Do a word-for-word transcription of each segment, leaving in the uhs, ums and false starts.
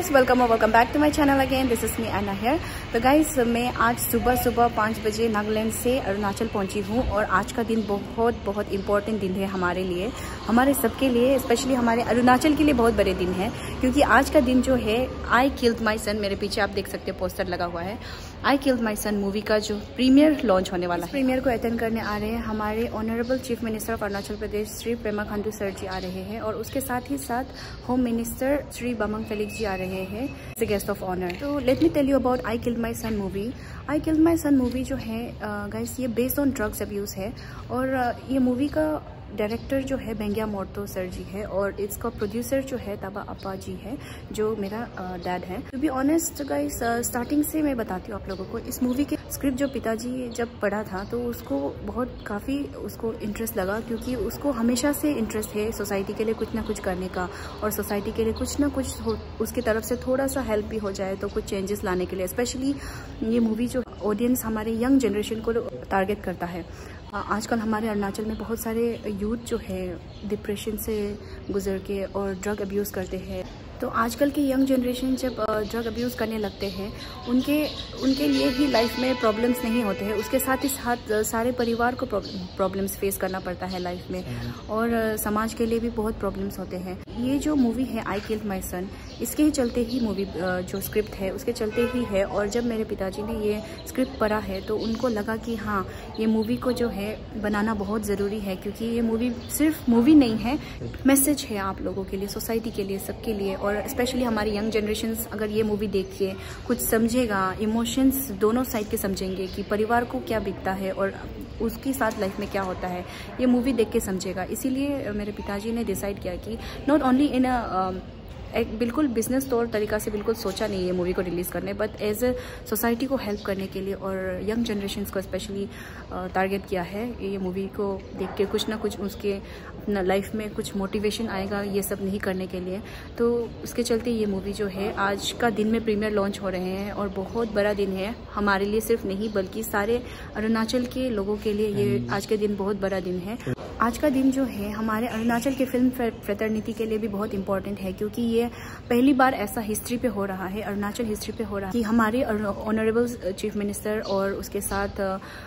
Guys, welcome और welcome back to my channel again. This is me Anna here. तो guys, मैं आज सुबह सुबह पाँच बजे नागालैंड से अरुणाचल पहुंची हूं और आज का दिन बहुत बहुत इम्पोर्टेंट दिन है हमारे लिए, हमारे सबके लिए, स्पेशली हमारे अरुणाचल के लिए बहुत बड़े दिन है। क्योंकि आज का दिन जो है आई किल्ड माई सन, मेरे पीछे आप देख सकते हो पोस्टर लगा हुआ है, I killed my son movie का जो प्रीमियर लॉन्च होने वाला है। प्रीमियर को अटेंड करने आ रहे हैं हमारे honourable chief minister of Arunachal Pradesh Shri Pema Khandu sir ji आ रहे हैं, और उसके साथ ही साथ home minister Shri Bamang Felix ji आ रहे हैं as a guest of honour. तो let me tell you about I killed my son movie. I killed my son movie जो है गाइस, uh, ये बेस्ड ऑन ड्रग्स अब्यूज है, और uh, ये मूवी का डायरेक्टर जो है बेंगिया मोर्तो सर जी है, और इसका प्रोड्यूसर जो है ताबा अपा जी है, जो मेरा डैड है। To be honest guys, starting से मैं बताती हूँ आप लोगों को, इस मूवी के स्क्रिप्ट जो पिताजी जब पढ़ा था तो उसको बहुत काफ़ी उसको इंटरेस्ट लगा, क्योंकि उसको हमेशा से इंटरेस्ट है सोसाइटी के लिए कुछ ना कुछ करने का, और सोसाइटी के लिए कुछ ना कुछ हो, उसकी तरफ से थोड़ा सा हेल्प भी हो जाए तो कुछ चेंजेस लाने के लिए। स्पेशली ये मूवी जो ऑडियंस हमारे यंग जनरेशन को टारगेट करता है। आजकल हमारे अरुणाचल में बहुत सारे यूथ जो है डिप्रेशन से गुजर के और ड्रग अब्यूज़ करते हैं। तो आजकल के यंग जनरेशन जब ड्रग अब्यूज़ करने लगते हैं, उनके उनके लिए ही लाइफ में प्रॉब्लम्स नहीं होते हैं, उसके साथ ही साथ सारे परिवार को प्रॉब्लम्स फेस करना पड़ता है लाइफ में, और समाज के लिए भी बहुत प्रॉब्लम्स होते हैं। ये जो मूवी है आई किल्ड माई सन, इसके ही चलते ही मूवी जो स्क्रिप्ट है उसके चलते ही है। और जब मेरे पिताजी ने ये स्क्रिप्ट पढ़ा है तो उनको लगा कि हाँ, ये मूवी को जो है बनाना बहुत ज़रूरी है, क्योंकि ये मूवी सिर्फ मूवी नहीं है, मैसेज है आप लोगों के लिए, सोसाइटी के लिए, सबके लिए। और स्पेशली हमारी यंग जनरेशन अगर ये मूवी देख के कुछ समझेगा, इमोशंस दोनों साइड के समझेंगे कि परिवार को क्या बीतता है और उसके साथ लाइफ में क्या होता है, ये मूवी देख के समझेगा। इसीलिए मेरे पिताजी ने डिसाइड किया कि नॉट ओनली इन अ एक बिल्कुल बिजनेस तौर तरीका से बिल्कुल सोचा नहीं है मूवी को रिलीज़ करने, बट एज ए सोसाइटी को हेल्प करने के लिए और यंग जनरेशन को स्पेशली टारगेट किया है। ये मूवी को देख के कुछ ना कुछ उसके अपना लाइफ में कुछ मोटिवेशन आएगा ये सब नहीं करने के लिए। तो उसके चलते ये मूवी जो है आज का दिन में प्रीमियर लॉन्च हो रहे हैं, और बहुत बड़ा दिन है हमारे लिए, सिर्फ नहीं बल्कि सारे अरुणाचल के लोगों के लिए ये आज के दिन बहुत बड़ा दिन है। आज का दिन जो है हमारे अरुणाचल के फिल्म फ्रेटर्निटी के लिए भी बहुत इंपॉर्टेंट है, क्योंकि ये पहली बार ऐसा हिस्ट्री पे हो रहा है, अरुणाचल हिस्ट्री पे हो रहा है कि हमारे ऑनरेबल चीफ मिनिस्टर और उसके साथ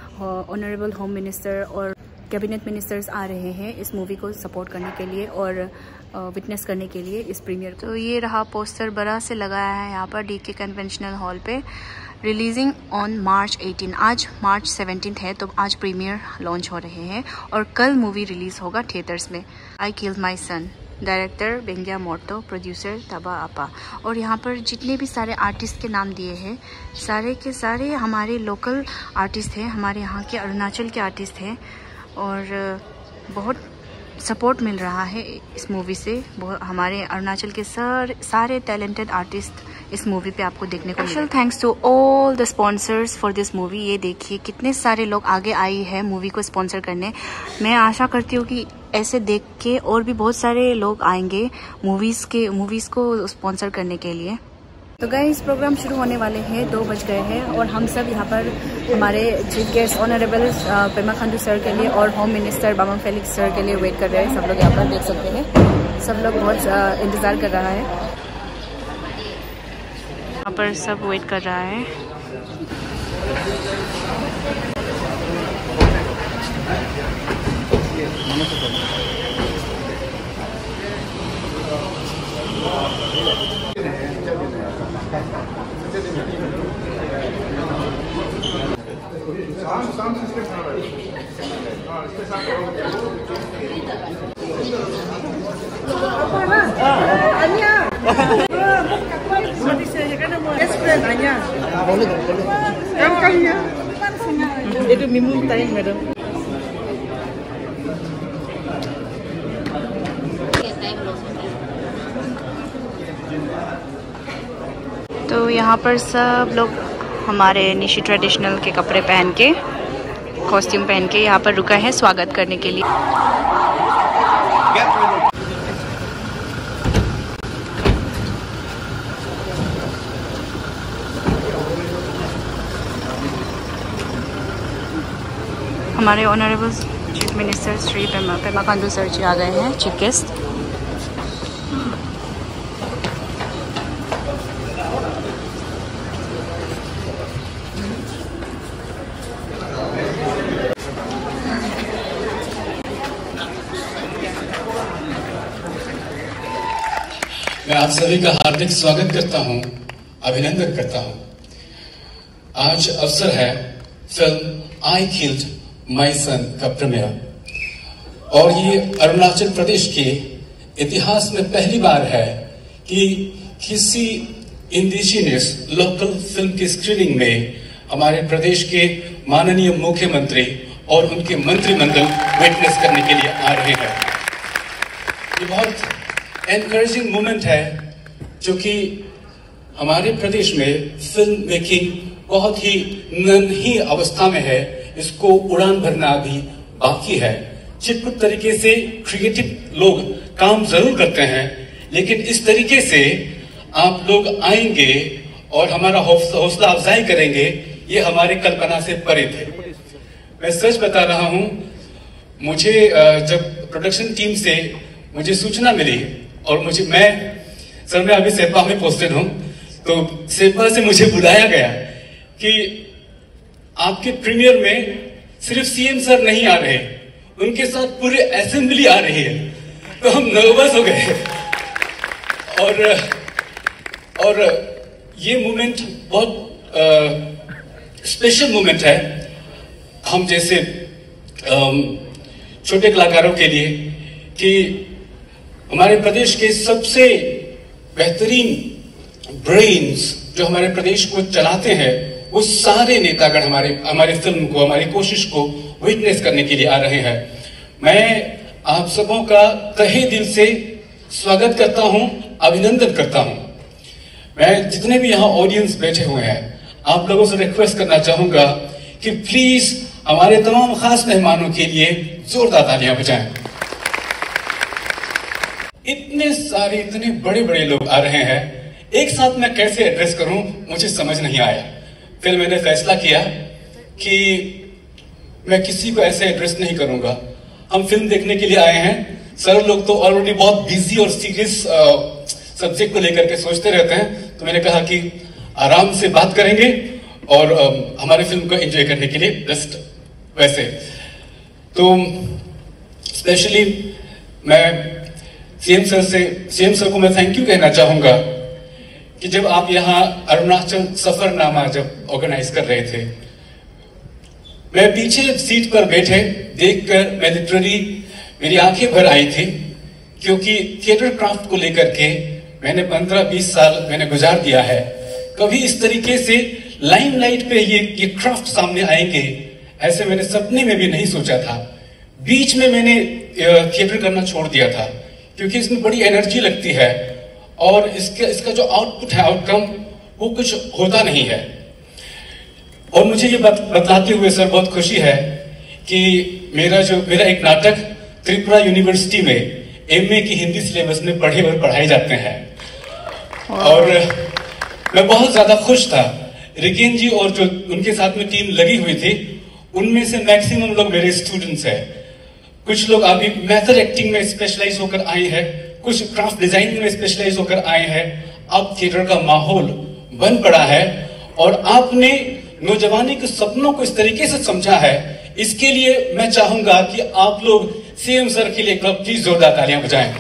ऑनरेबल होम मिनिस्टर और कैबिनेट मिनिस्टर्स आ रहे हैं इस मूवी को सपोर्ट करने के लिए और विटनेस करने के लिए इस प्रीमियर को। तो ये रहा पोस्टर बड़ा से लगाया है यहाँ पर डीके कन्वेंशनल हॉल पे, रिलीजिंग ऑन मार्च एटीन। आज मार्च सेवनटीन है, तो आज प्रीमियर लॉन्च हो रहे हैं और कल मूवी रिलीज होगा थिएटर्स में। I killed my son, director Bengia Morto, producer Taba Apa. और यहाँ पर जितने भी सारे आर्टिस्ट के नाम दिए हैं, सारे के सारे हमारे लोकल आर्टिस्ट हैं, हमारे यहाँ के अरुणाचल के आर्टिस्ट हैं, और बहुत सपोर्ट मिल रहा है इस मूवी से। हमारे अरुणाचल के सर सारे टैलेंटेड आर्टिस्ट इस मूवी पे आपको देखने को special thanks to all the sponsors for this movie. ये देखिए कितने सारे लोग आगे आई है मूवी को स्पॉन्सर करने। मैं आशा करती हूँ कि ऐसे देख के और भी बहुत सारे लोग आएंगे मूवीज़ के मूवीज़ को स्पॉन्सर करने के लिए। तो गाइस, प्रोग्राम शुरू होने वाले हैं, दो बज गए हैं, और हम सब यहाँ पर हमारे chief guest honourable Pema Khandu sir के लिए और home minister Bamang Felix sir के लिए वेट कर रहे हैं। सब लोग यहाँ पर देख सकते हैं, सब लोग बहुत इंतज़ार कर रहा है, यहाँ पर सब वेट कर रहा है। Itu minum teh, madam. तो यहाँ पर सब लोग हमारे निशी ट्रेडिशनल के कपड़े पहन के, कॉस्ट्यूम पहन के यहाँ पर रुका है स्वागत करने के लिए। हमारे honourable chief minister Shri Pema Pema Khandu sir ji आ गए हैं, चीफ गेस्ट। आप सभी का हार्दिक स्वागत करता हूं, अभिनंदन करता हूं। आज अवसर है film I killed my son का प्रीमियर और ये अरुणाचल प्रदेश के इतिहास में पहली बार है कि किसी इंडिजिनियस लोकल फिल्म की स्क्रीनिंग में हमारे प्रदेश के माननीय मुख्यमंत्री और उनके मंत्रिमंडल विटनेस करने के लिए आ रहे हैं। ये बहुत एनकरेजिंग मोमेंट है, जो कि हमारे प्रदेश में फिल्म मेकिंग बहुत ही नन्ही अवस्था में है। इसको उड़ान भरना अभी बाकी है। छिटपुट तरीके से क्रिएटिव लोग काम जरूर करते हैं, लेकिन इस तरीके से आप लोग आएंगे और हमारा हौसला अफजाई करेंगे, ये हमारे कल्पना से परे थे। मैं सच बता रहा हूं, मुझे जब प्रोडक्शन टीम से मुझे सूचना मिली और मुझे मैं सर मैं अभी सेपा में पोस्टेड हूं, तो सेपा से मुझे बुलाया गया कि आपके प्रीमियर में सिर्फ सीएम सर नहीं आ रहे, उनके साथ पूरे असेंबली आ रही है। तो हम नर्वस हो गए और और ये मोमेंट बहुत स्पेशल मोमेंट है हम जैसे छोटे कलाकारों के लिए, कि हमारे प्रदेश के सबसे बेहतरीन ब्रेन्स जो हमारे प्रदेश को चलाते हैं, वो सारे नेतागण हमारे हमारी फिल्म को, हमारी कोशिश को विटनेस करने के लिए आ रहे हैं। मैं आप सबों का तहे दिल से स्वागत करता हूं, अभिनंदन करता हूं। मैं जितने भी यहाँ ऑडियंस बैठे हुए हैं, आप लोगों से रिक्वेस्ट करना चाहूंगा कि प्लीज हमारे तमाम खास मेहमानों के लिए जोरदार तालियां बजाएं। इतने सारे इतने बड़े बड़े लोग आ रहे हैं, एक साथ मैं कैसे एड्रेस करूं मुझे समझ नहीं आया। फिर मैंने फैसला किया कि मैं किसी को ऐसे एड्रेस नहीं करूंगा। हम फिल्म देखने के लिए आए हैं, सर लोग तो ऑलरेडी बहुत बिजी और सीरियस सब्जेक्ट को लेकर के सोचते रहते हैं, तो मैंने कहा कि आराम से बात करेंगे और uh, हमारे फिल्म को एंजॉय करने के लिए जस्ट वैसे। तो स्पेशली मैं सीएम सर से सीएम सर को मैं थैंक यू कहना चाहूंगा कि जब आप यहाँ अरुणाचल सफरनामा जब ऑर्गेनाइज कर रहे थे, मैं पीछे सीट पर बैठे देखकर मैं लिटरली मेरी आंखें भर आई थी, क्योंकि थिएटर क्राफ्ट को लेकर के मैंने पंद्रह बीस साल मैंने गुजार दिया है। कभी इस तरीके से लाइमलाइट पे ये ये क्राफ्ट सामने आएंगे ऐसे मैंने सपने में भी नहीं सोचा था। बीच में मैंने थिएटर करना छोड़ दिया था, क्योंकि इसमें बड़ी एनर्जी लगती है और इसका इसका जो आउटपुट है, आउटकम, वो कुछ होता नहीं है। और मुझे ये बत, बतलाते हुए सर बहुत खुशी है कि मेरा जो मेरा एक नाटक त्रिपुरा यूनिवर्सिटी में एमए की हिंदी सिलेबस में पढ़े और पढ़ाए जाते हैं। और मैं बहुत ज्यादा खुश था। रिकेन जी और जो उनके साथ में टीम लगी हुई थी, उनमें से मैक्सिमम लोग मेरे स्टूडेंट्स हैं। कुछ लोग अभी मेथड एक्टिंग में स्पेशलाइज होकर आए हैं, कुछ क्राफ्ट डिजाइनिंग में स्पेशलाइज होकर आए हैं। अब थिएटर का माहौल बन पड़ा है और आपने नौजवानी के सपनों को इस तरीके से समझा है, इसके लिए मैं चाहूंगा कि आप लोग सीएम सर के लिए एक बार प्लीज जोरदार तालियां बजाएं।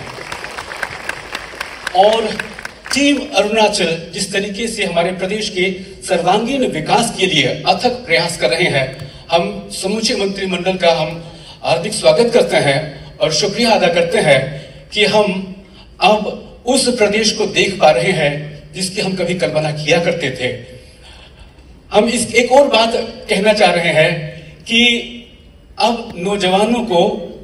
और टीम अरुणाचल जिस तरीके से हमारे प्रदेश के सर्वांगीण विकास के लिए अथक प्रयास कर रहे हैं, हम समूचे मंत्रिमंडल का हम हार्दिक स्वागत करते हैं और शुक्रिया अदा करते हैं कि हम अब उस प्रदेश को देख पा रहे हैं जिसकी हम कभी कल्पना किया करते थे। हम इस एक और बात कहना चाह रहे हैं कि अब नौजवानों को,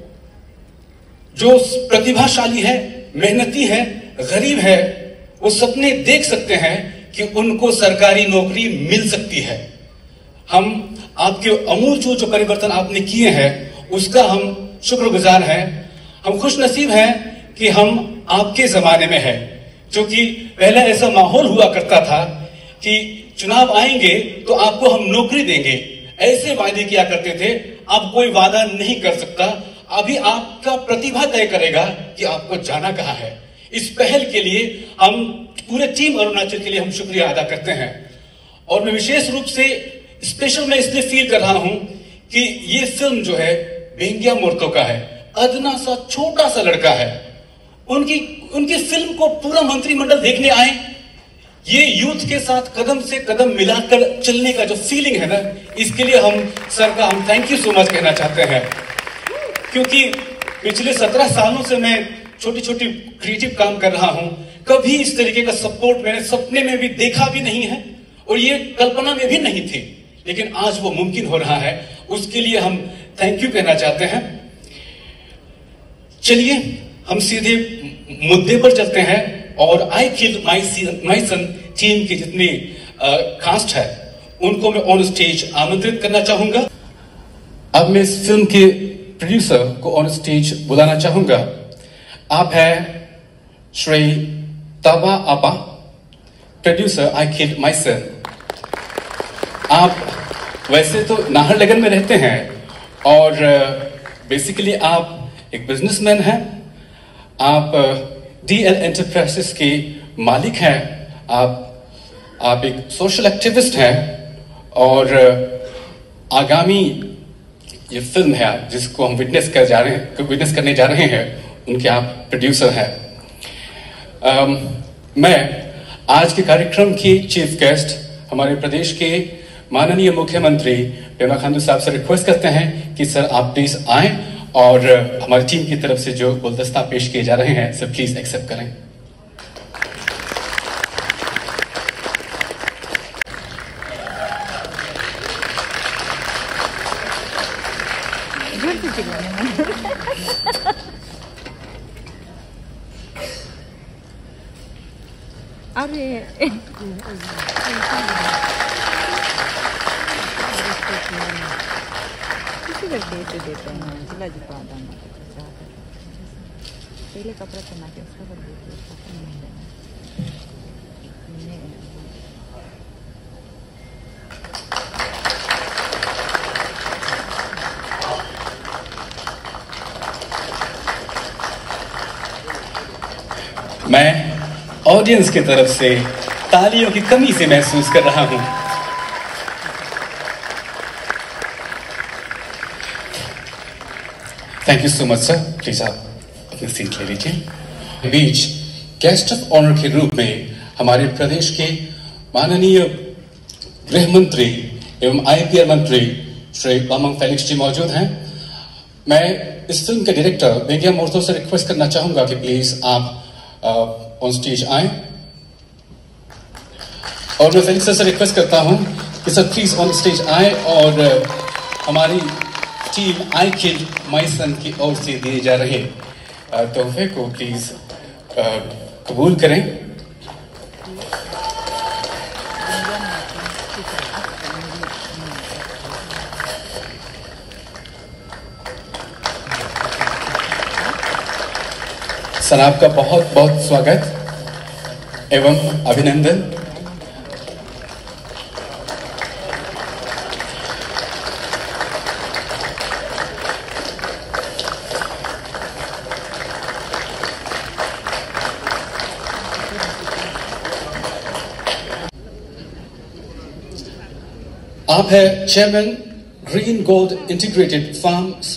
जो प्रतिभाशाली है, मेहनती है, गरीब है, वो सपने देख सकते हैं कि उनको सरकारी नौकरी मिल सकती है। हम आपके अमूल जो जो परिवर्तन आपने किए हैं उसका हम शुक्रगुजार हैं। हम खुश नसीब हैं कि हम आपके जमाने में हैं, जो कि पहले ऐसा माहौल हुआ करता था कि चुनाव आएंगे तो आपको हम नौकरी देंगे, ऐसे वादे किया करते थे। अब कोई वादा नहीं कर सकता, अभी आपका प्रतिभा तय करेगा कि आपको जाना कहां है। इस पहल के लिए हम पूरे टीम अरुणाचल के लिए हम शुक्रिया अदा करते हैं। और मैं विशेष रूप से स्पेशल मैं इसलिए फील कर रहा हूं कि ये फिल्म जो है बेंगिया मोर्तो का है। अदना सा छोटा सा लड़का है, उनकी उनकी फिल्म को पूरा मंत्रिमंडल देखने आए। ये यूथ के साथ कदम से कदम मिलाकर चलने का जो फीलिंग है ना, इसके लिए हम सर का हम थैंक यू सो मच कहना चाहते हैं। क्योंकि पिछले सत्रह सालों से मैं छोटी छोटी क्रिएटिव काम कर रहा हूं, कभी इस तरीके का सपोर्ट मैंने सपने में भी देखा भी नहीं है और ये कल्पना में भी नहीं थी, लेकिन आज वो मुमकिन हो रहा है। उसके लिए हम थैंक यू कहना चाहते हैं। चलिए हम सीधे मुद्दे पर चलते हैं और I killed my son team के जितने कास्ट है उनको मैं ऑन स्टेज आमंत्रित करना चाहूंगा। अब मैं इस फिल्म के प्रोड्यूसर को ऑन स्टेज बुलाना चाहूंगा। आप है श्री ताबा आपा, producer I killed my son. आप वैसे तो नाहरलगुन में रहते हैं और बेसिकली uh, आप एक बिजनेसमैन हैं। आप डी एल एंटरप्राइजेस के मालिक हैं। आप आप एक सोशल एक्टिविस्ट हैं और uh, आगामी ये फिल्म है जिसको हम विटनेस कर जा रहे हैं विटनेस करने जा रहे हैं, उनके आप प्रोड्यूसर हैं। um, मैं आज के कार्यक्रम की चीफ गेस्ट हमारे प्रदेश के माननीय मुख्यमंत्री पेमा खांडू साहब से रिक्वेस्ट करते हैं कि सर आप प्लीज आएं और हमारी टीम की तरफ से जो गुलदस्ता पेश किए जा रहे हैं सर प्लीज एक्सेप्ट करें। अरे किसी का देते देते हैं जिला जुपा दाना पहले कपड़ा पहना के उसका कर देते मैं ऑडियंस की तरफ से तालियों की कमी से महसूस कर रहा हूं। Thank you so much sir. Please आप अपनी सीट ले लीजिए। बीच गेस्ट ऑफ ऑनर के रूप में हमारे प्रदेश के माननीय गृह मंत्री एवं आईपीआर मंत्री श्री बामंग फेलिक्स जी मौजूद हैं। मैं इस फिल्म के डायरेक्टर बेगिया मोर्तो से रिक्वेस्ट करना चाहूंगा कि प्लीज आप ऑन स्टेज आए और मैं फेलिक्स से रिक्वेस्ट करता हूं कि सर प्लीज ऑन स्टेज आए और uh, हमारी team I killed my son की ओर से दिए जा रहे तोहफे को प्लीज कबूल करें। सर आपका बहुत बहुत स्वागत एवं अभिनंदन। आप है chairman green gold integrated farms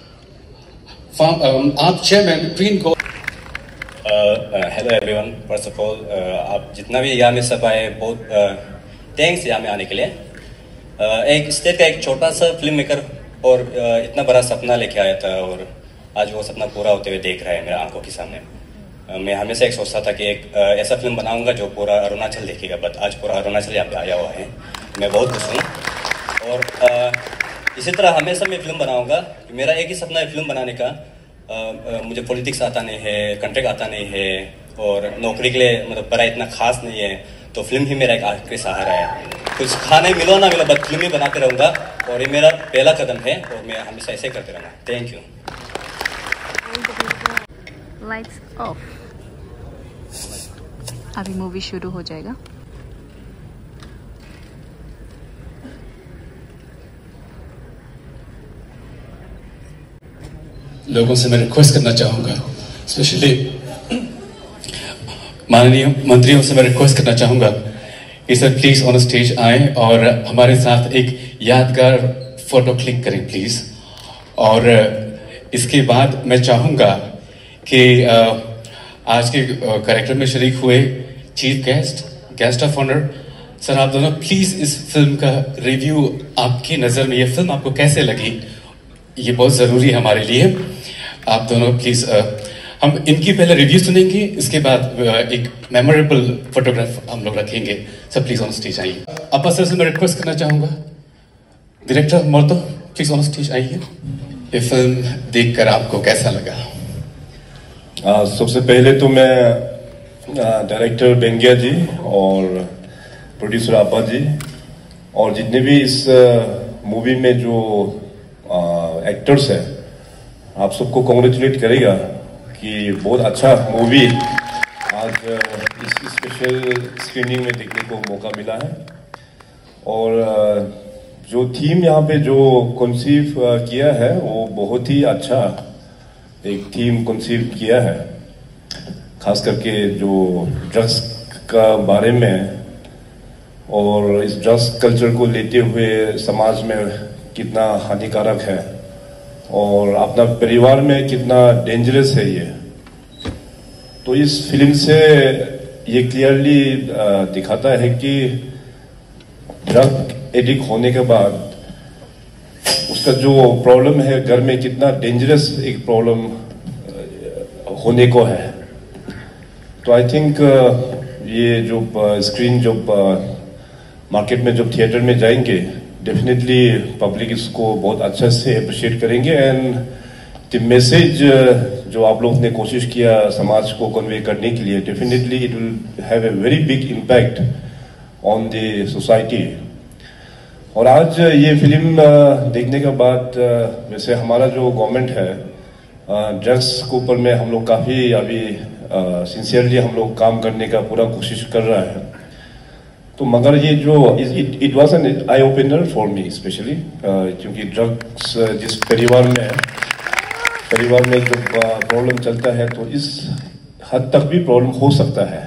farm आप chairman green gold. Hello everyone, first of all आप जितना भी यहाँ में सब आए बहुत थैंक्स यहाँ में आने के लिए। uh, एक स्टेट का एक छोटा सा फिल्म मेकर और uh, इतना बड़ा सपना लेके आया था और आज वो सपना पूरा होते हुए देख रहा है मेरे आंखों के सामने। uh, मैं हमेशा एक सोचता था कि एक uh, ऐसा फिल्म बनाऊंगा जो पूरा अरुणाचल देखेगा, बट आज पूरा अरुणाचल यहाँ पे आया हुआ है। मैं बहुत खुश हूँ और uh, इसी तरह हमेशा मैं फिल्म बनाऊंगा। मेरा एक ही सपना है फिल्म बनाने का। Uh, uh, मुझे पॉलिटिक्स आता नहीं है, कंट्रैक्ट आता नहीं है और नौकरी के लिए मतलब बड़ा इतना खास नहीं है, तो फिल्म ही मेरा एक आखिरी सहारा है। कुछ खाने मिलो ना मिलो बट फिल्म ही बनाते रहूँगा और ये मेरा पहला कदम है और मैं हमेशा ऐसे करते रहूँगा। Thank you. Lights off. अभी मूवी शुरू हो जाएगा। लोगों से मैं रिक्वेस्ट करना चाहूंगा, स्पेशली माननीय मंत्रियों से मैं रिक्वेस्ट करना चाहूंगा कि सर प्लीज ऑन स्टेज आए और हमारे साथ एक यादगार फोटो क्लिक करें प्लीज। और इसके बाद मैं चाहूंगा कि आज के कैरेक्टर में शरीक हुए chief guest, guest of honour. Sir आप दोनों प्लीज इस फिल्म का रिव्यू, आपकी नजर में ये फिल्म आपको कैसे लगी, ये बहुत जरूरी है हमारे लिए। आप दोनों प्लीज, हम इनकी पहले रिव्यू सुनेंगे, इसके बाद एक मेमोरेबल फोटोग्राफ हम लोग रखेंगे। सर प्लीज ऑन स्टेज आइए। अपा सर से मैं रिक्वेस्ट करना चाहूंगा, डायरेक्टर मोर्तो प्लीज ऑन स्टेज आइए। ये फिल्म देखकर आपको कैसा लगा? आ, सबसे पहले तो मैं डायरेक्टर बेंगिया जी और प्रोड्यूसर आपा जी और जितने भी इस मूवी में जो एक्टर्स हैं, आप सबको कॉन्ग्रेचुलेट करेगा कि बहुत अच्छा मूवी आज इस स्पेशल स्क्रीनिंग में देखने को मौका मिला है। और जो थीम यहाँ पे जो कंसीव किया है वो बहुत ही अच्छा एक थीम कंसीव किया है, खास करके जो ड्रग्स का बारे में और इस ड्रग्स कल्चर को लेते हुए समाज में कितना हानिकारक है और अपना परिवार में कितना डेंजरस है ये। तो इस फिल्म से ये क्लियरली दिखाता है कि ड्रग एडिक्ट होने के बाद उसका जो प्रॉब्लम है घर में कितना डेंजरस एक प्रॉब्लम होने को है। तो आई थिंक ये जो स्क्रीन जो मार्केट में जब थिएटर में जाएंगे, डेफिनेटली पब्लिक इसको बहुत अच्छे से अप्रिशिएट करेंगे एंड द मैसेज जो आप लोग ने कोशिश किया समाज को कन्वे करने के लिए, definitely it will have a very big impact on the society. और आज ये फिल्म देखने के बाद वैसे हमारा जो गवर्नमेंट है ड्रग्स के ऊपर में हम लोग काफ़ी अभी सिंसियरली हम लोग काम करने का पूरा कोशिश कर रहा है। तो मगर ये जो it was an eye opener for me specially, क्योंकि ड्रग्स जिस परिवार में परिवार में जो प्रॉब्लम चलता है तो इस हद तक भी प्रॉब्लम हो सकता है।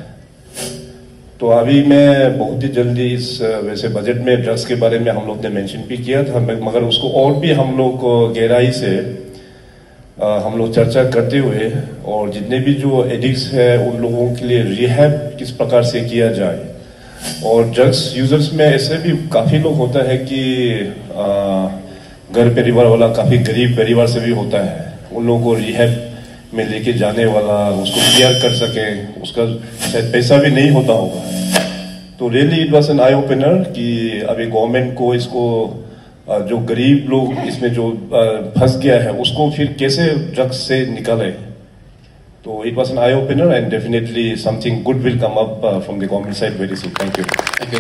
तो अभी मैं बहुत ही जल्दी इस वैसे बजट में ड्रग्स के बारे में हम लोग ने मेंशन भी किया था, मगर उसको और भी हम लोग को गहराई से आ, हम लोग चर्चा करते हुए और जितने भी जो एडिक्ट्स है उन लोगों के लिए रिहैब किस प्रकार से किया जाए। और ड्रग्स यूजर्स में ऐसे भी काफ़ी लोग होता है कि आ, घर परिवार वाला काफ़ी गरीब परिवार से भी होता है, उन लोगों को रिहैब में लेके जाने वाला, उसको केयर कर सके, उसका शायद पैसा भी नहीं होता होगा। तो really it was an eye opener कि अभी गवर्नमेंट को इसको जो गरीब लोग इसमें जो फंस गया है उसको फिर कैसे ड्रग्स से निकाले। तो it was an eye opener and definitely something good will come up from the government side very soon. Thank you. Thank you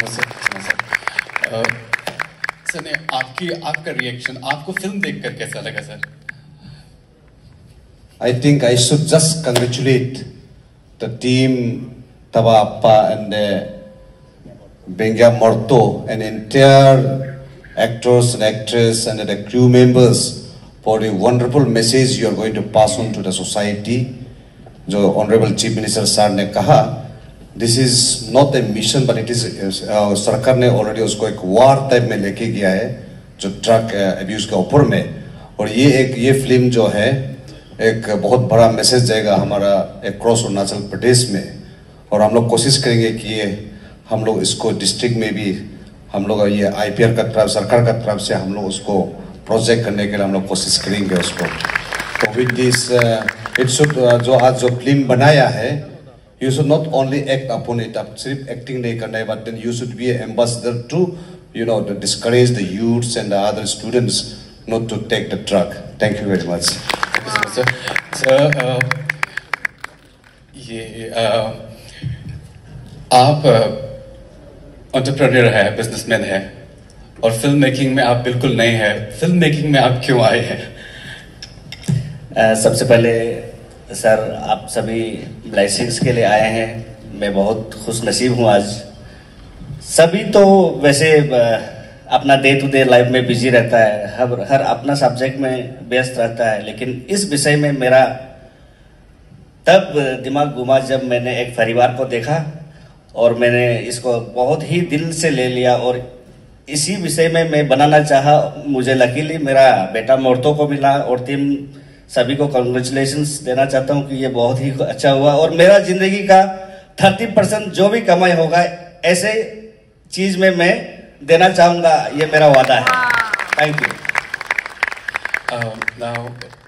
sir. Sir ने आपकी आपका रिएक्शन, आपको फिल्म देखकर कैसा लगा sir? I think I should just congratulate the team, Taba Appa and uh, Benga Morto, and entire actors and actresses and the crew members for the wonderful message you are going to pass on to the society. जो Honorable Chief Minister Sir ने कहा, this is not a mission but it is uh, सरकार ने already उसको एक war type में लेके गया है जो drug abuse के ऊपर में। और ये एक ये फिल्म जो है एक बहुत बड़ा मैसेज जाएगा हमारा अक्रॉस अरुणाचल प्रदेश में। और हम लोग कोशिश करेंगे कि ये हम लोग इसको डिस्ट्रिक्ट में भी हम लोग ये आईपीआर का तरफ सरकार का तरफ से हम लोग उसको प्रोजेक्ट करने के लिए हम लोग कोशिश करेंगे उसको। तो विद दिस इट शुड जो आज जो फिल्म बनाया है, you should not only act upon it, आप सिर्फ एक्टिंग नहीं करना है, but then you should be ambassador to you know discourage the youths and the other students not to take the drug. Thank you very much. Sir sir uh, ये uh, आप entrepreneur है, businessman है और film making में आप बिल्कुल नए हैं। फिल्म मेकिंग में आप क्यों आए हैं? uh, सबसे पहले सर आप सभी ब्लेसिंग्स के लिए आए हैं, मैं बहुत खुश नसीब हूँ आज। सभी तो वैसे uh, अपना डे टू डे लाइफ में बिजी रहता है, हर हर अपना सब्जेक्ट में व्यस्त रहता है, लेकिन इस विषय में मेरा तब दिमाग घुमा जब मैंने एक परिवार को देखा और मैंने इसको बहुत ही दिल से ले लिया और इसी विषय में मैं बनाना चाहा। मुझे लकीली मेरा बेटा मोर्तो को मिला और टीम सभी को कॉन्ग्रेचुलेशंस देना चाहता हूँ कि ये बहुत ही अच्छा हुआ और मेरा जिंदगी का थर्टी परसेंट जो भी कमाई होगा ऐसे चीज में मैं देना चाहूंगा, ये मेरा वादा है। Thank you. नाउ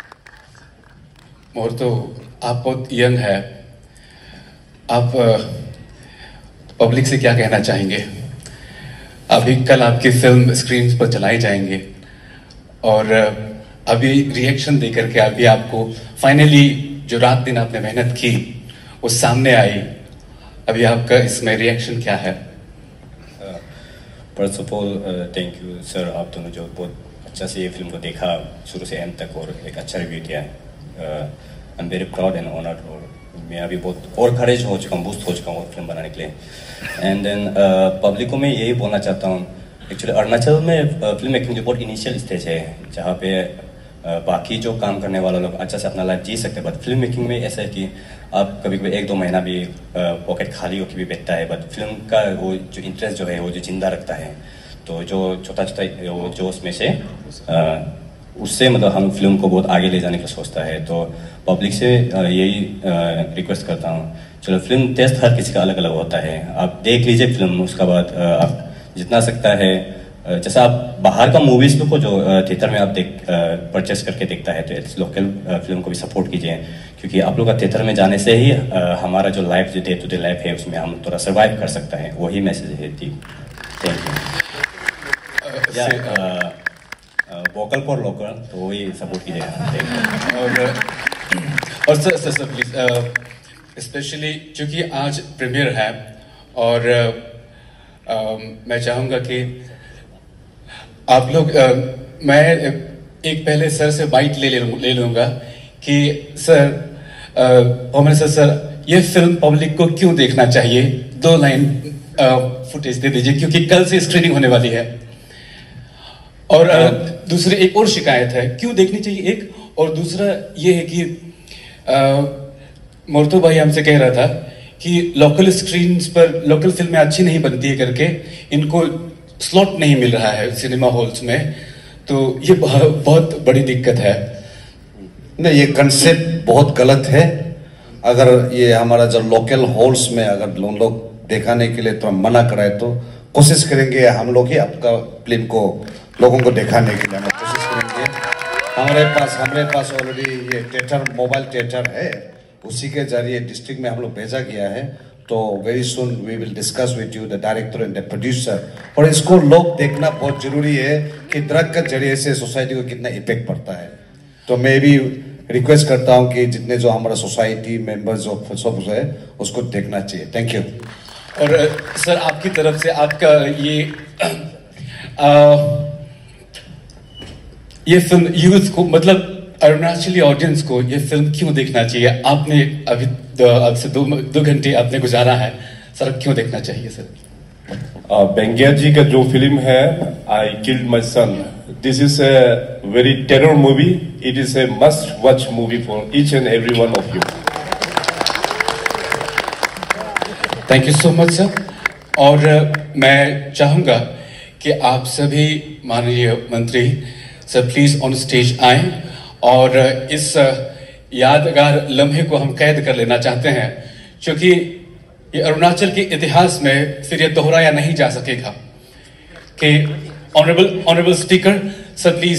मोर तो आप बहुत यंग है, आप पब्लिक से क्या कहना चाहेंगे? अभी कल आपकी फिल्म स्क्रीन पर चलाई जाएंगे और अभी रिएक्शन देकर के अभी आपको फाइनली जो रात दिन आपने मेहनत की वो सामने आई, अभी आपका इसमें रिएक्शन क्या है? First of all thank you sir, आप दोनों जो बहुत अच्छा से ये फिल्म को देखा शुरू से एंड तक और एक अच्छा रिव्यू दिया है। I am very proud and honoured और मैं अभी बहुत और करेज हो चुका हूँ, बूस्ट हो चुका हूँ फिल्म बनाने के लिए। एंड देन पब्लिक को मैं यही बोलना चाहता हूँ, एक्चुअली अरुणाचल में फिल्म मेकिंग जो बहुत इनिशियल स्टेज है जहाँ पे uh, बाकी जो काम करने वाले लोग अच्छा से अपना लाइफ जी सकते हैं, बट फिल्म मेकिंग में ऐसा है कि आप कभी कभी एक दो महीना भी पॉकेट uh, खाली होकर भी बैठता है, बट फिल्म का वो जो इंटरेस्ट जो है वो जो जिंदा रखता है, तो जो छोटा छोटा वो जो उसमें से uh, उससे मतलब हम फिल्म को बहुत आगे ले जाने का सोचता है। तो पब्लिक से यही रिक्वेस्ट करता हूँ, चलो फिल्म टेस्ट हर किसी का अलग अलग होता है, आप देख लीजिए फिल्म, उसके बाद आप जितना सकता है जैसा आप बाहर का मूवीज को जो थिएटर में आप देख परचेस करके देखता है तो लोकल फिल्म को भी सपोर्ट कीजिए, क्योंकि आप लोग का थिएटर में जाने से ही हमारा जो लाइफ जो डे टू डे लाइफ है उसमें हम थोड़ा सर्वाइव कर सकता है, वही मैसेज है। Thank you. Vocal for local, तो वही सपोर्ट कीजिएगा। और और sir sir sir please specially क्योंकि आज प्रीमियर है और आ, मैं चाहूँगा कि आप लोग आ, मैं एक पहले सर से बाइट ले ले लूँगा कि सर ओमन सर सर ये फिल्म पब्लिक को क्यों देखना चाहिए, दो लाइन फुटेज दे दीजिए क्योंकि कल से स्क्रीनिंग होने वाली है। और आ, दूसरी एक और शिकायत है, क्यों देखनी चाहिए एक, और दूसरा ये है कि मोर्तो भाई हमसे कह रहा था कि लोकल स्क्रीन पर लोकल फिल्में अच्छी नहीं बनती है करके इनको स्लॉट नहीं मिल रहा है सिनेमा हॉल्स में, तो ये बहुत बड़ी दिक्कत है। नहीं, ये कंसेप्ट बहुत गलत है। अगर ये हमारा जो लोकल हॉल्स में अगर लोग दिखाने के लिए तो मना कराए तो कोशिश करेंगे हम लोग ही आपका फिल्म को लोगों को दिखाने के लिए हम कोशिश करेंगे। हमारे पास हमारे पास ऑलरेडी ये थिएटर मोबाइल थिएटर है, उसी के जरिए डिस्ट्रिक्ट में हम लोग भेजा गया है, तो very soon we will discuss with you the director and the producer. और इसको लोग देखना बहुत जरूरी है कि ड्रग के जरिए से सोसाइटी को कितना इफेक्ट पड़ता है। तो मैं भी रिक्वेस्ट करता हूँ कि जितने जो हमारा सोसाइटी मेंबर्स ऑफ सब है उसको देखना चाहिए। Thank you. और सर आपकी तरफ से आपका ये आ, ये फिल्म यूथ को मतलब अरुणाचली ऑडियंस को ये फिल्म क्यों देखना चाहिए? आपने अभी अब से दो दो घंटे आपने गुजारा है सर, क्यों देखना चाहिए सर? बेंगिया जी का जो फिल्म है I killed my son, this is a very terror movie, it is a must watch movie for each and every one of you. Thank you so much sir. और मैं चाहूंगा कि आप सभी माननीय मंत्री सर प्लीज ऑन स्टेज आए और इस यादगार लम्हे को हम कैद कर लेना चाहते हैं, क्योंकि ये अरुणाचल के इतिहास में फिर ये दोहराया नहीं जा सकेगा। कि honourable honourable speaker sir please,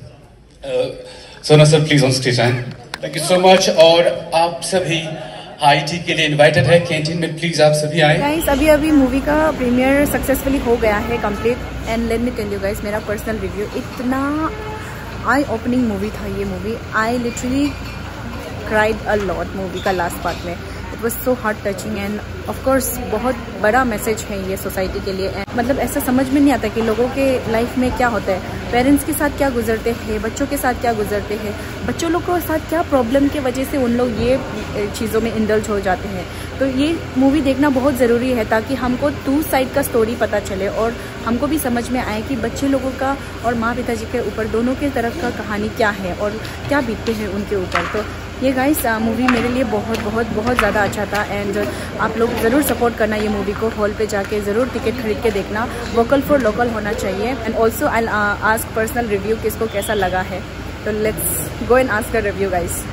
Sona sir please on stage आए। Thank you so much. और आप सभी हाई टी के लिए इनवाइटेड है, कैंटीन में प्लीज आप सभी आए। गाइस अभी अभी मूवी का प्रीमियर सक्सेसफुली हो गया है complete, and let me tell you guys मेरा पर्सनल रिव्यू, इतना आई ओपनिंग मूवी था ये मूवी। I literally cried a lot movie का लास्ट पार्ट में, it was so heart touching and of course बहुत बड़ा मैसेज है ये सोसाइटी के लिए। मतलब ऐसा समझ में नहीं आता कि लोगों के लाइफ में क्या होता है, पेरेंट्स के साथ क्या गुजरते हैं, बच्चों के साथ क्या गुजरते हैं, बच्चों लोग के साथ क्या प्रॉब्लम की वजह से उन लोग ये चीज़ों में इंडल्ज हो जाते हैं। तो ये मूवी देखना बहुत ज़रूरी है ताकि हमको टू साइड का स्टोरी पता चले और हमको भी समझ में आए कि बच्चे लोगों का और माँ पिताजी के ऊपर दोनों के तरफ का कहानी क्या है और क्या बीतते हैं उनके ऊपर। तो ये गाइस मूवी मेरे लिए बहुत बहुत बहुत ज़्यादा अच्छा था एंड आप लोग ज़रूर सपोर्ट करना ये मूवी को, हॉल पे जाके ज़रूर टिकट खरीद के देखना। वोकल फॉर लोकल होना चाहिए। And also I ask personal review किसको कैसा लगा है। तो let's go and ask her review guys.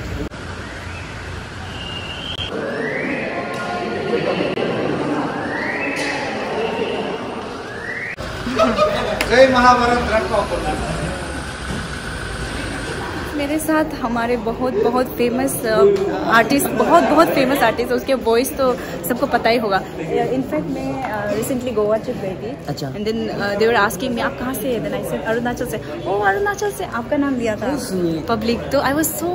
जय महाभारत। मेरे साथ हमारे बहुत बहुत फेमस आर्टिस्ट, बहुत बहुत फेमस आर्टिस्ट, उसके वॉइस तो सबको पता ही होगा। इनफैक्ट मैं रिसेंटली गोवा ट्रिप गई थी। अच्छा। And then they were asking me आप कहाँ से है? देन आई सेड अरुणाचल से। ओ अरुणाचल से, आपका नाम लिया था पब्लिक। तो आई वाज सो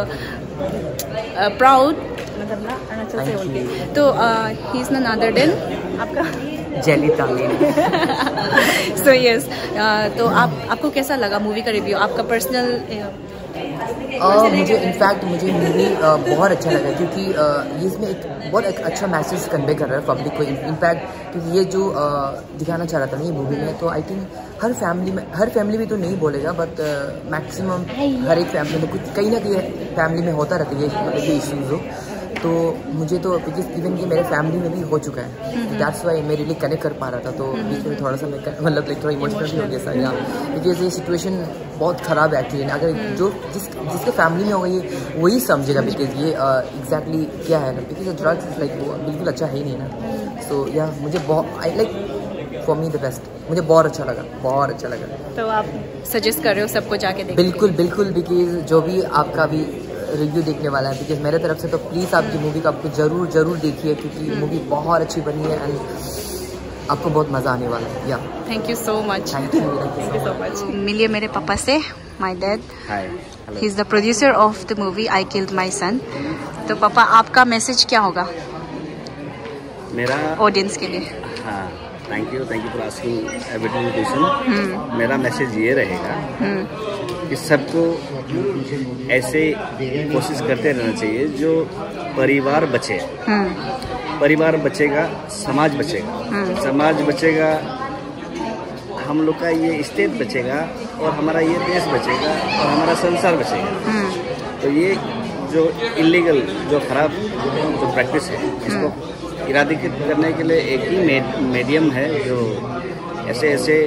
प्राउड, मतलब ना अरुणाचल से बोल के। तो he is none other than आपका जेली तालीम। सो यस, तो आप आपको कैसा लगा मूवी का रिव्यू, आपका पर्सनल? Uh, मुझे इनफैक्ट मुझे मूवी uh, बहुत अच्छा लगा, क्योंकि uh, ये इसमें एक बहुत एक अच्छा मैसेज कन्वे कर रहा है पब्लिक को। इनफैक्ट क्योंकि ये जो uh, दिखाना चाह रहा था ना ये मूवी में, तो आई थिंक हर फैमिली में, हर फैमिली में तो नहीं बोलेगा, बट मैक्सिमम uh, हर एक फैमिली में कुछ कहीं ना कहीं फैमिली में होता रहता है ये मतलब ये इश्यूज़ हो। तो मुझे तो बिकॉज इवन ये मेरे फैमिली में भी हो चुका है, दैट्स वाई मैं रियली कनेक्ट कर पा रहा था। तो बीच में थोड़ा सा मैं मतलब लाइक थोड़ा इमोशनल भी हो गया सर, या बिकॉज ये सिचुएशन बहुत ख़राब है एक्चुअली। अगर जो जिस जिसके फैमिली में होगा ये वही समझेगा, बिकॉज ये एग्जैक्टली uh, क्या है ना, बिकॉज ड्रग्स इज लाइक वो बिल्कुल अच्छा है ही नहीं ना। सो या मुझे बहुत I like for me the best, मुझे बहुत अच्छा लगा, बहुत अच्छा लगा। तो आप सजेस्ट कर रहे हो सबको जाके देखने? बिल्कुल बिल्कुल, बिकॉज जो भी आपका भी रिव्यू देखने वाला है, बिकॉज मेरे तरफ से तो प्लीज़ आप ये मूवी को आपको ज़रूर ज़रूर देखिए, क्योंकि मूवी बहुत अच्छी बनी है एंड आपको बहुत मज़ा आने वाला है। या thank you so much. Thank you thank you so much. मिलिए मेरे पापा से, my dad. Hi, he is the producer of the movie I killed my son. तो पापा आपका मैसेज क्या होगा मेरा ऑडियंस के लिए? हाँ, thank you thank you for asking a beautiful question. मेरा मैसेज ये रहेगा कि सबको ऐसे कोशिश करते रहना चाहिए जो परिवार बचे। परिवार बचेगा, समाज बचेगा, समाज बचेगा, हम लोग का ये स्टेट बचेगा, और हमारा ये देश बचेगा, और हमारा संसार बचेगा। तो ये जो इलीगल, जो खराब जो प्रैक्टिस है, इसको इरादित करने के लिए एक ही मीडियम है जो ऐसे ऐसे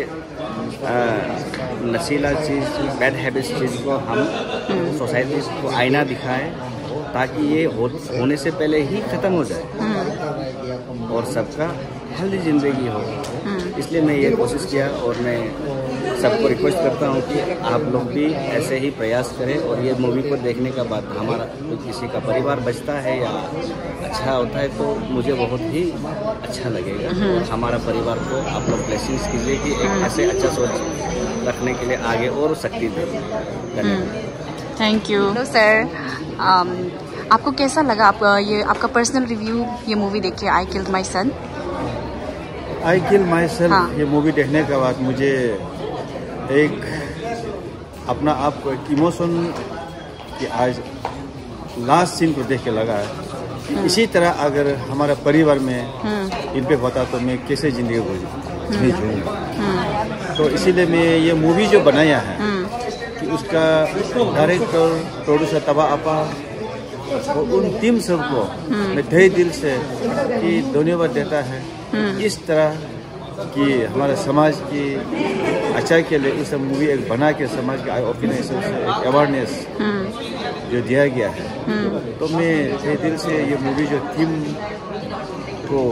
नशीला चीज़, बैड हैबिट्स चीज़ को हम सोसाइटी को आईना दिखाएं, ताकि ये हो, होने से पहले ही ख़त्म हो जाए और सबका हेल्दी ज़िंदगी हो। इसलिए मैं ये कोशिश किया, और मैं सबको रिक्वेस्ट करता हूँ कि आप लोग भी ऐसे ही प्रयास करें, और ये मूवी को देखने का बाद हमारा तो किसी का परिवार बचता है या अच्छा होता है तो मुझे बहुत ही अच्छा लगेगा, और हमारा परिवार को आप लोग ब्लेसिंग्स कीजिए कि एक ऐसे अच्छा सोच रखने के लिए आगे और शक्ति दें। Thank you. हेलो सर, आपको कैसा लगा आप ये आपका पर्सनल रिव्यू ये मूवी देख के, I killed my son? I kill myself ये मूवी देखने के बाद मुझे एक अपना आप को एक इमोशन कि आज लास्ट सीन को देख के लगा है, इसी तरह अगर हमारा परिवार में इम्पैक्ट होता तो मैं कैसे ज़िंदगी को जीऊँगा। तो इसीलिए मैं ये मूवी जो बनाया है कि उसका डायरेक्टर, प्रोड्यूसर तबा आपा और उन टीम सबको मैं तहे दिल से कि धन्यवाद देता है। इस तरह कि हमारे समाज की अच्छाई के लिए इस मूवी एक बना के समाज के आई ओपननेस एक अवेयरनेस जो दिया गया है, तो मैं तहे दिल से ये मूवी जो थीम को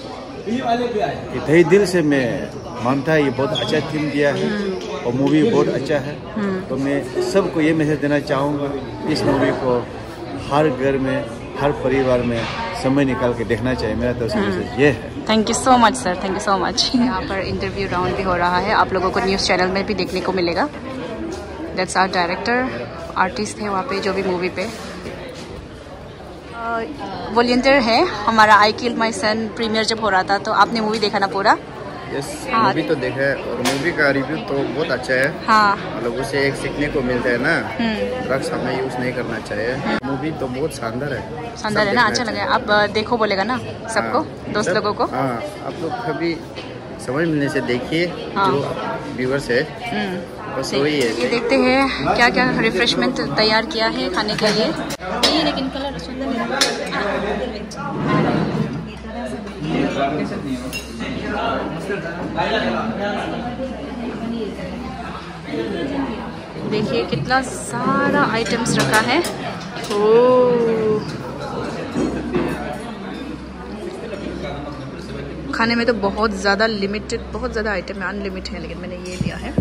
तहे दिल से मैं मानता है ये बहुत अच्छा थीम दिया है और मूवी बहुत अच्छा है। तो मैं सबको ये मैसेज देना चाहूँगा, इस मूवी को हर घर में, हर परिवार में समय निकाल के देखना चाहिए। मेरा तो मैसेज ये है। Thank you so much sir, thank you so much. यहाँ पर इंटरव्यू राउंड भी हो रहा है, आप लोगों को न्यूज़ चैनल में भी देखने को मिलेगा। दैट्स आवर डायरेक्टर, आर्टिस्ट है वहाँ पे जो भी मूवी पे वॉलंटियर है हमारा। I killed my son premiere जब हो रहा था तो आपने मूवी देखा ना पूरा? यस, मूवी तो देखा है, और मूवी का रिव्यू तो बहुत अच्छा है। हाँ, मतलब उसे एक सीखने को मिलता है ना, ड्रग्स हमें यूज नहीं करना चाहिए। मूवी तो बहुत शानदार है, शानदार है ना, अच्छा लगा। आप देखो बोलेगा ना सबको, हाँ, दोस्त लोगों को। हाँ, आप लोग कभी समय मिलने से देखिए, हाँ, जो व्यूअर्स है बस वही है। ये देखते हैं क्या क्या रिफ्रेशमेंट तैयार किया है खाने के लिए। ये लेकिन कलर सुंदर है। देखिए कितना सारा आइटम्स रखा है। ओह, खाने में तो बहुत ज़्यादा लिमिटेड, बहुत ज़्यादा आइटम है, अनलिमिटेड है, लेकिन मैंने ये लिया है।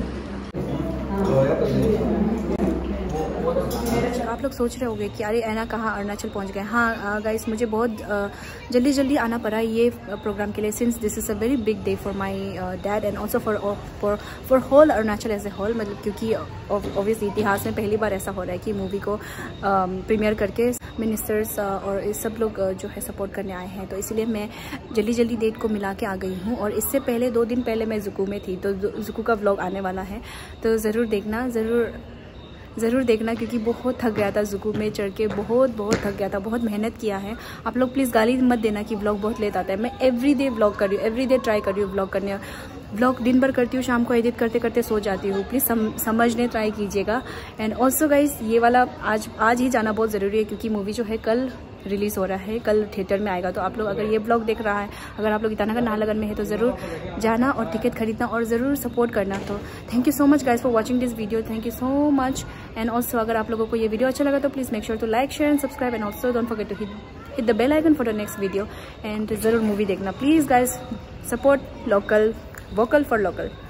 आप लोग सोच रहे होंगे कि अरे ऐना कहाँ अरुणाचल पहुँच गए। हाँ गाइस, मुझे बहुत जल्दी जल्दी आना पड़ा ये प्रोग्राम के लिए, since this is a very big day for my dad and also for for for whole Arunachal as a whole. मतलब क्योंकि ऑब्वियसली इतिहास में पहली बार ऐसा हो रहा है कि मूवी को प्रीमियर करके मिनिस्टर्स और सब लोग जो है सपोर्ट करने आए हैं, तो इसलिए मैं जल्दी जल्दी डेट को मिला के आ गई हूँ। और इससे पहले दो दिन पहले मैं जुकू में थी, तो जुकू का व्लॉग आने वाला है, तो ज़रूर देखना, ज़रूर ज़रूर देखना, क्योंकि बहुत थक गया था जुकू में चढ़ के, बहुत बहुत थक गया था, बहुत मेहनत किया है। आप लोग प्लीज़ गाली मत देना कि व्लॉग बहुत लेट आता है। मैं एवरी डे व्लॉग कर रही हूँ, एवरी डे ट्राई कर रही हूँ व्लॉग करने। व्लॉग दिन भर करती हूँ, शाम को एडिट करते करते सो जाती हूँ। प्लीज़ सम, समझने ट्राई कीजिएगा। एंड ऑल्सो गाइस, ये वाला आज आज ही जाना बहुत ज़रूरी है, क्योंकि मूवी जो है कल रिलीज़ हो रहा है, कल थिएटर में आएगा। तो आप लोग अगर ये ब्लॉग देख रहा है, अगर आप लोग ईटानगर नाहरलगुन में है, तो ज़रूर जाना और टिकट खरीदना और ज़रूर सपोर्ट करना। तो thank you so much guys for watching this video, thank you so much. And also अगर आप लोगों को ये वीडियो अच्छा लगा तो please make sure to like, share and subscribe, and also don't forget to hit hit the bell icon for the next video. And ज़रूर movie देखना please guys, support local, vocal for local.